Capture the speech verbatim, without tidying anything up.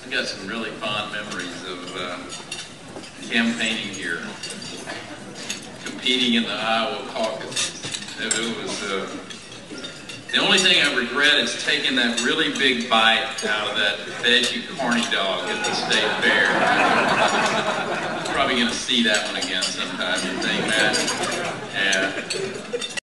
I got some really fond memories of uh, campaigning here, competing in the Iowa caucus. It, it was uh, the only thing I regret is taking that really big bite out of that veggie carny dog at the state fair. Probably going to see that one again sometime. You think, Matt? Yeah.